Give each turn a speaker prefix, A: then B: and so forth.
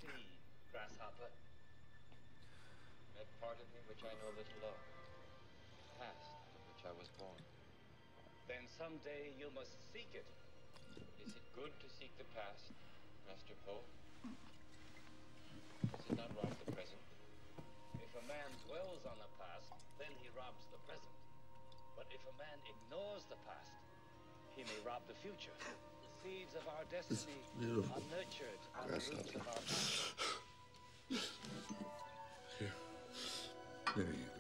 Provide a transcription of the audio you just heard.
A: see, grasshopper?
B: That part of me which I know little of. The past out of which I was born.
A: Then someday you must seek it.
B: Is it good to seek the past, Master Poe? Does it not rob the present?
A: If a man dwells on the past, then he robs the present. But if a man ignores the past, he may rob the future. The seeds of our destiny are nurtured on the roots of our past.
C: Here. Maybe